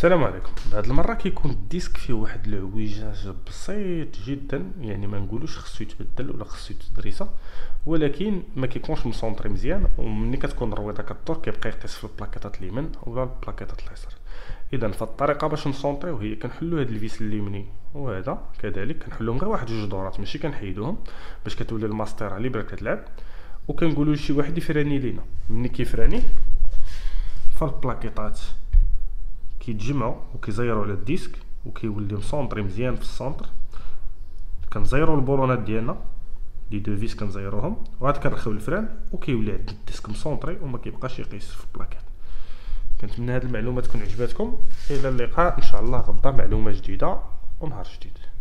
السلام عليكم. بهاد المره كيكون الديسك فيه واحد العويجاج بسيط جدا، يعني ما نقولوش خصو يتبدل ولا خصو يتدريسه، ولكن ما كيكونش مسونطري مزيان، وملي كتكون الرويضه كدور كيبقى يقيس في البلاكيطات اليمين ولا البلاكيطات اليسار. اذا فالطريقه باش نسونطريو هي كنحلو هاد الفيس اليمني وهذا كذلك كنحلوهم غير واحد جوج دورات، ماشي كنحيدوهم باش كتولي الماسطيره ليبره كتلعب، وكنقولوا لشي واحد يفراني لينا. ملي كيفراني فالبلاكيطات كيتجمعوا وكيزيروا على الديسك وكيولي مسونطري مزيان في السونطر. كنزيروا البولونات ديالنا لي دو فيس كنزيروهم، وعاد كنرخيو الفران وكيولي عندنا الديسك مسونطري وما كيبقاش يقيس في البلاكيط. كنتمنى هاد المعلومه تكون عجباتكم. الى اللقاء ان شاء الله غدا معلومه جديده ونهار جديد.